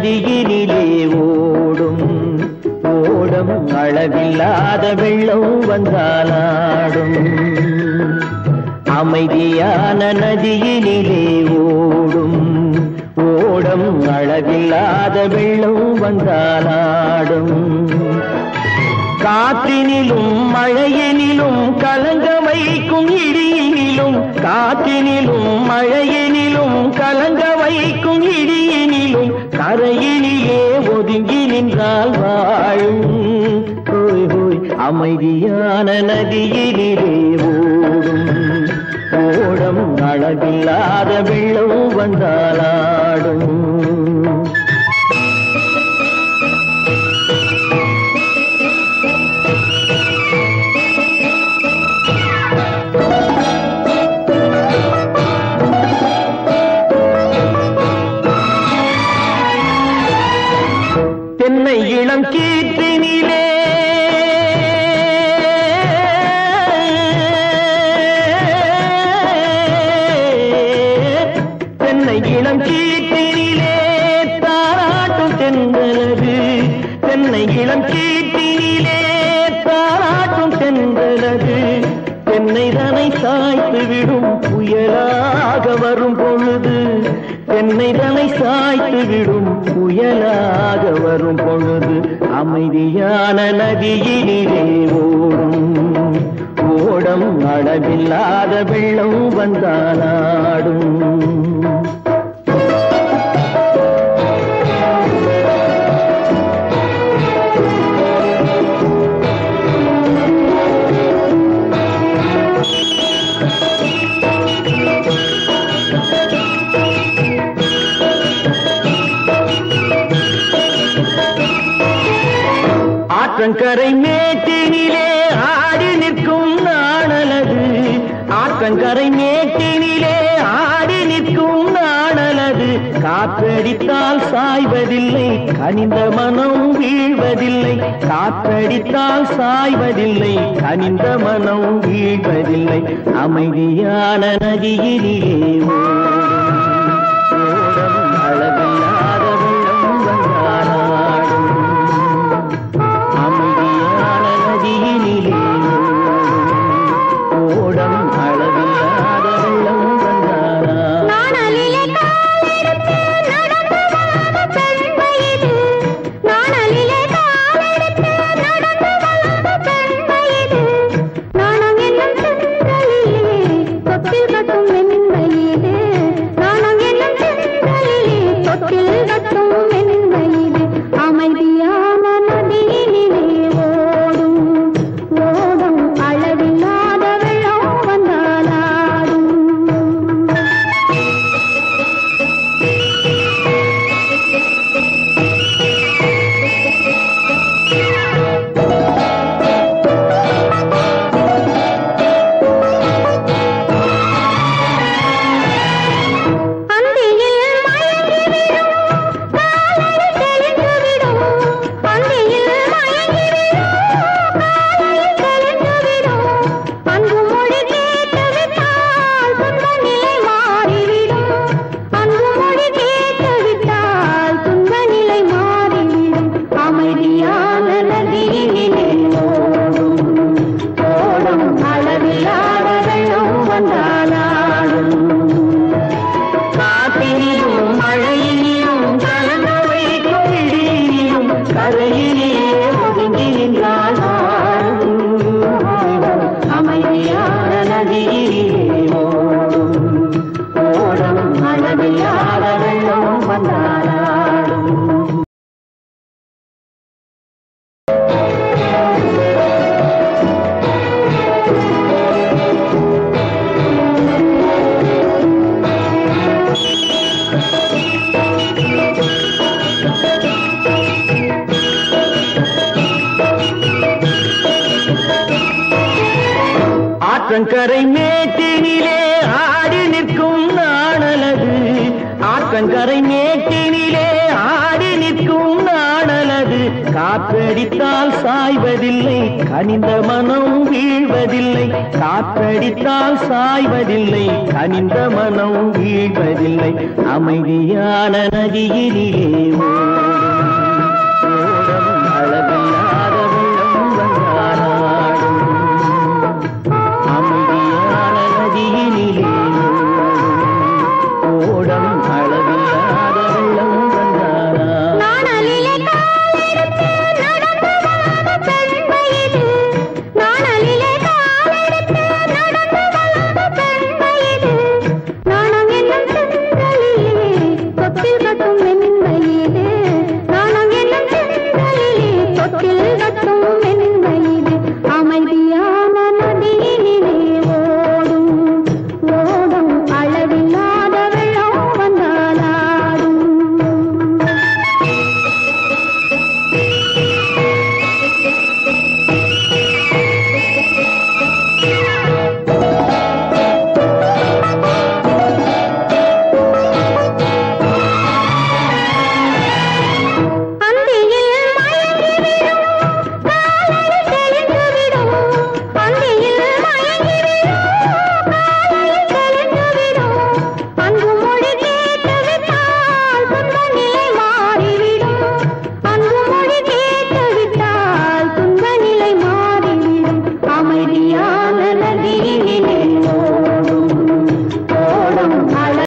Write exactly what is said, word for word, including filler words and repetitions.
நதியினிலே ஓடும் ஓடம் அளவில்லாத வெள்ளம் வந்தாலாடும். அமைதியான நதியினிலே ஓடும் ஓடம் அளவில்லாத வெள்ளம் வந்தாலாடும். காற்றினிலும் மழையினிலும் கலங்க வைக்கும் இடியினிலும் காற்றினிலும் மழையினிலும் கலங்க வைக்கும் இடியினிலும் கரையினிலே ஒதுங்கி நின்றால் வாழும். ஹோய் ஹோய் அமைதியான நதியினிலே ஓடும் ஓடம் அளவில்லாத வெள்ளம் வந்தாலாடும். தென்னை இளம் கீற்றினிலே தென்னை இளம் கீற்றினிலே தாராட்டும் தென்றலது. தென்னை இளம் கீற்றினிலே தாராட்டும் தென்றலது. தென்னை தனை சாய்த்து விடும் புயலாக வரும் பொழுது தென்னை தனை சாய்த்து விடும் புயலாக வரும் பொழுது அமைதியான நதியினிலே ஓடும் ஓடம் அளவில்லாத வெள்ளம் வந்தாலாடும். ஆற்றங்கரை மேட்டினிலே ஆடி நிற்கும் நாணலது. ஆற்றங்கரை மேட்டினிலே ஆடி நிற்கும் நாணலது. காற்றடித்தால் சாய்வதில்லை கனிந்த மனம் வீழ்வதில்லை. காற்றடித்தால் சாய்வதில்லை கனிந்த மனம் வீழ்வதில்லை. அமைதியான நதியினிலே ஓடும் அளவில்லாத வெள்ளம் வந்தாலாடும். அமைதியான நதியினிலே ஓடம் அளவில்லாத வெள்ளம் வந்தாலாடும். ஆற்றங்கரை மேட்டினிலே ஆடி நிற்கும் நாணலது. ஆற்றங்கரை மேட்டினிலே ஆடி நிற்கும் நாணலது. காற்றடித்தால் சாய்வதில்லை கனிந்த மனம் வீழ்வதில்லை. காற்றடித்தால் சாய்வதில்லை கனிந்த மனம் வீழ்வதில்லை. அமைதியான நதியினிலே